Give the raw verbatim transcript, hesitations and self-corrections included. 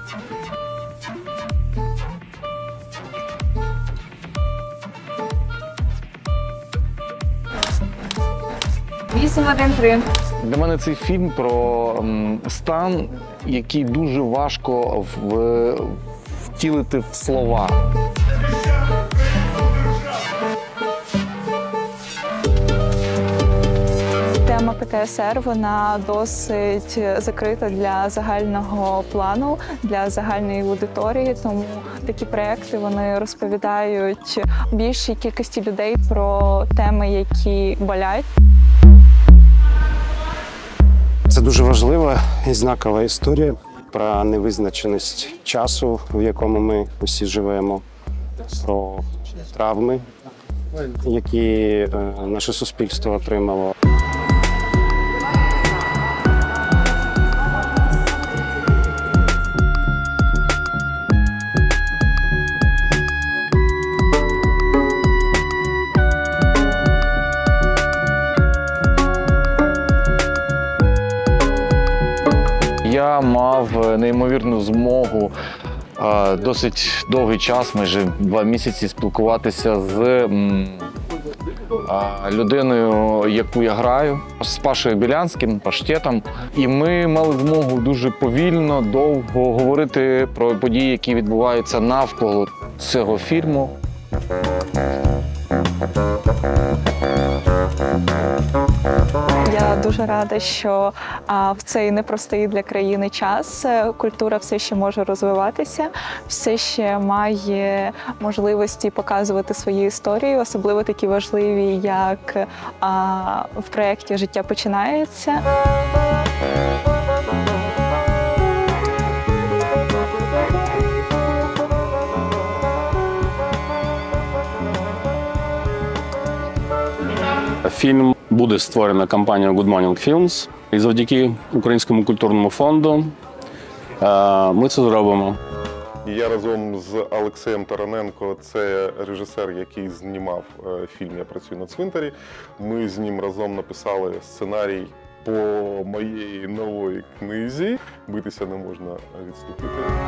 вісім один три. Для мене цей фільм про м, стан, який дуже важко в, втілити в слова. Тема Пе Те Ес Ер, вона досить закрита для загального плану, для загальної аудиторії, тому такі проекти вони розповідають більшій кількості людей про теми, які болять. Це дуже важлива і знакова історія про невизначеність часу, в якому ми усі живемо, про травми, які наше суспільство отримало. Я мав неймовірну змогу досить довгий час, майже два місяці, спілкуватися з людиною, яку я граю, з Пашою Білянським, Паштетом. І ми мали змогу дуже повільно, довго говорити про події, які відбуваються навколо цього фільму. Я дуже рада, що а, в цей непростий для країни час культура все ще може розвиватися, все ще має можливості показувати свої історії, особливо такі важливі, як а, в проєкті «Життя починається». Фільм буде створено компанією Good Morning Films, і завдяки Українському культурному фонду ми це зробимо. Я разом з Олексієм Тараненко, це режисер, який знімав фільм «Я працюю на цвинтарі». Ми з ним разом написали сценарій по моїй новій книзі «Битися не можна відступити».